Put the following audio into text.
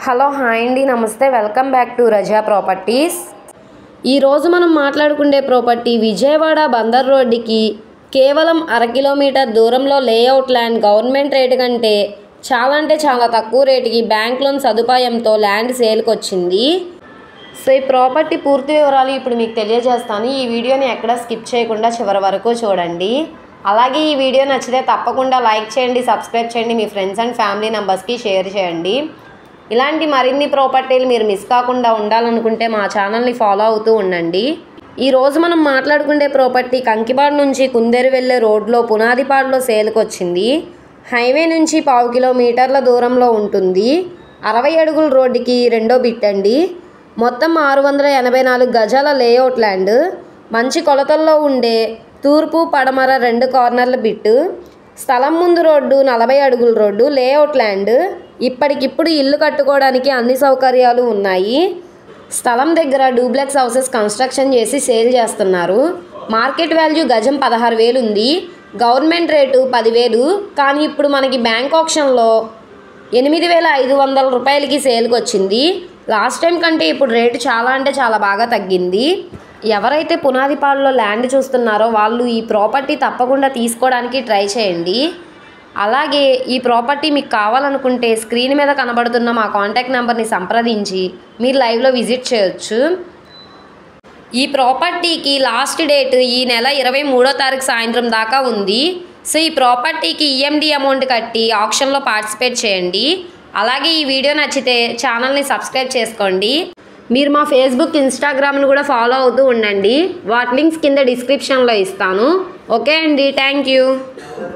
Hello hi అండి, నమస్తే, welcome back to Raza properties. ఈరోజు మనం మాట్లాడుకునే ప్రాపర్టీ విజయవాడ బందర్ రోడ్డుకి కేవలం 1/2 కిలోమీటర్ దూరంలో లేఅవుట్ ల్యాండ్ గవర్నమెంట్ రేటు కంటే చాలా తక్కువ రేటుకి బ్యాంక్ లోన్ సదుపాయంతో ల్యాండ్ సేల్కి వచ్చింది. సో ఈ ప్రాపర్టీ పూర్తి వివరాలు ఇప్పుడు మీకు తెలియజేస్తాను. ఈ వీడియోని ఎక్కడ స్కిప్ చేయకుండా చివరి వరకు చూడండి. అలాగే ఈ వీడియో నచ్చితే తప్పకుండా లైక్ చేయండి, సబ్స్క్రైబ్ చేయండి, మీ ఫ్రెండ్స్ అండ్ ఫ్యామిలీ మెంబర్స్కి షేర్ చేయండి. ఇలాంటి మరిన్ని ప్రాపర్టీలు మీరు మిస్ కాకుండా ఉండాలనుకుంటే మా ఛానల్ని ఫాలో అవుతూ ఉండండి. ఈరోజు మనం మాట్లాడుకునే ప్రాపర్టీ కంకిపాడు నుంచి కుందేరు వెళ్ళే రోడ్లో పునాదిపాడులో సేల్కి వచ్చింది. హైవే నుంచి 1/2 కిలోమీటర్ల దూరంలో ఉంటుంది. 60 అడుగుల రోడ్డుకి రెండో బిట్ అండి. మొత్తం 684 గజాల లేఅవుట్ ల్యాండ్. మంచి కొలతల్లో ఉండే తూర్పు పడమర 2 కార్నర్ల బిట్టు. స్థలం ముందు రోడ్డు 40 అడుగుల రోడ్డు. Layout land. ఇప్పటికిప్పుడు ఇల్లు కట్టుకోవడానికి అన్ని సౌకర్యాలు ఉన్నాయి. స్థలం దగ్గర డూప్లెక్స్ హౌసెస్ కన్స్ట్రక్షన్ చేసి సేల్ చేస్తున్నారు. మార్కెట్ వాల్యూ గజం 16,000 ఉంది. Government rate 10,000. కానీ ఇప్పుడు మనకి బ్యాంక్ ఆప్షన్లో 8,500 రూపాయలకి సేల్కి వచ్చింది. లాస్ట్ టైం కంటే ఇప్పుడు రేటు చాలా బాగా తగ్గింది. ఎవరైతే పునాదిపాడులో ల్యాండ్ చూస్తున్నారో వాళ్ళు ఈ ప్రాపర్టీ తప్పకుండా తీసుకోవడానికి ట్రై చేయండి. అలాగే ఈ ప్రాపర్టీ మీకు కావాలనుకుంటే స్క్రీన్ మీద కనబడుతున్న మా కాంటాక్ట్ నెంబర్ని సంప్రదించి మీరు లైవ్లో విజిట్ చేయొచ్చు. ఈ ప్రాపర్టీకి లాస్ట్ డేట్ ఈ నెల 23వ తారీఖు సాయంత్రం దాకా ఉంది. సో ఈ ప్రాపర్టీకి ఈఎండి అమౌంట్ కట్టి ఆప్షన్లో పార్టిసిపేట్ చేయండి. అలాగే ఈ వీడియో నచ్చితే ఛానల్ని సబ్స్క్రైబ్ చేసుకోండి. మీరు మా ఫేస్బుక్, ఇన్స్టాగ్రామ్ను కూడా ఫాలో అవుతూ ఉండండి. వాటి లింక్స్ కింద డిస్క్రిప్షన్లో ఇస్తాను. ఓకే అండి, థ్యాంక్ యూ.